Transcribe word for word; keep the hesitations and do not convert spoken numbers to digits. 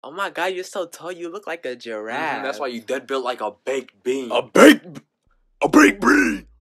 Oh my god, you're so tall. You look like a giraffe. Mm-hmm, that's why you dead built like a baked bean. A baked, a baked bean.